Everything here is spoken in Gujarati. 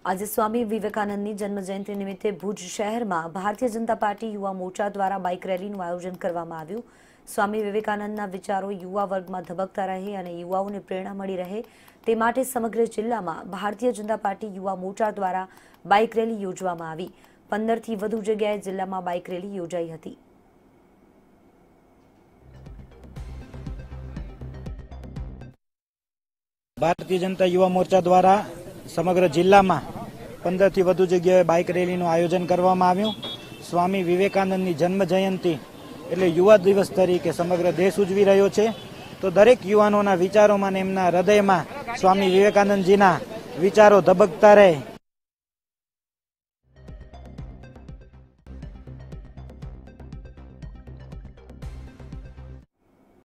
आज स्वामी विवेकानंदनी जन्मजयंती निमित्ते भुज शहर में भारतीय जनता पार्टी युवा मोर्चा द्वारा बाइक रेलीનું आयोजन કરવામાં આવ્યું। स्वामी विवेकानंदના विचारों युवा वर्ग में धबकता रहे और युवाओं प्रेरणा मળી રહે તે માટે समग्र जिल्ला में भारतीय जनता पार्टी युवा मोर्चा द्वारा बाइक रेली योजવામાં આવી। 15 થી વધુ જગ્યાએ જિલ્લામાં બાઇક રેલી યોજાઈ હતી। भारतीय जनता युवा मोर्चा द्वारा समग्र जिल्ला में 15 થી વધુ જગ્યાએ બાઇક રેલીનું આયોજન કરવામાં આવ્યું। સ્વામી વિવેકાનંદની જન્મ જયંતિ એટલે યુવા દિવસ તરીકે સમગ્ર દેશ ઉજવી રહ્યો છે। તો દરેક યુવાનોના વિચારોમાં ને એમના હૃદયમાં સ્વામી વિવેકાનંદજીના વિચારો ધબકતા રહે